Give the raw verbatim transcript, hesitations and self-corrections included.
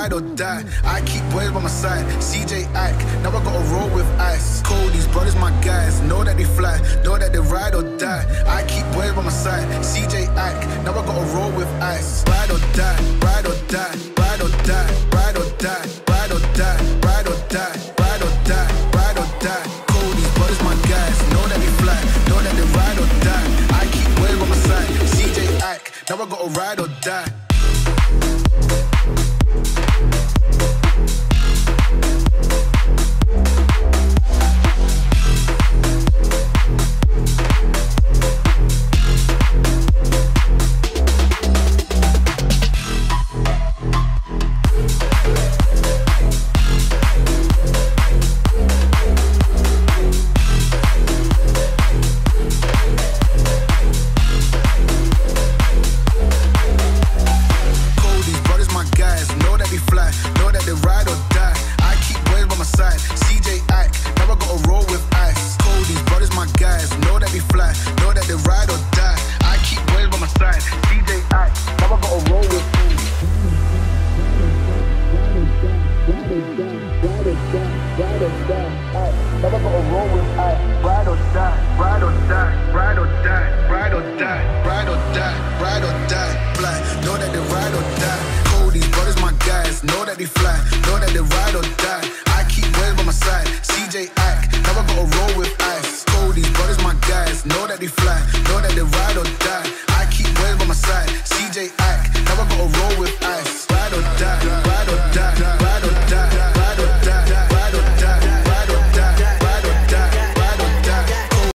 ride or die. I keep boys by my side. C J Ike, now I gotta roll with ice. Cold, these brothers my guys. Know that they fly, know that they ride or die. I keep boys by my side. C J Ike, now I gotta roll with ice. Ride or die, ride or die, ride or die, ride or die, ride or die, ride or die, ride or die, ride or die. Cold, these brothers my guys. Know that they fly, know that they ride or die. I keep boys by my side. C J Ike, now I gotta ride or die. Never gonna roll with I.